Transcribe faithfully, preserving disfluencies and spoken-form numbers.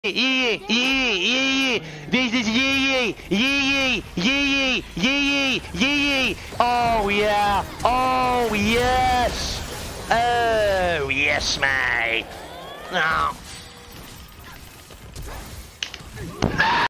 Yeah, yeah, yeah, yeah. This is yeah, yeah, yeah, yeah, yeah, yeah, yeah. Oh yeah, oh yes, oh yes, mate. Oh.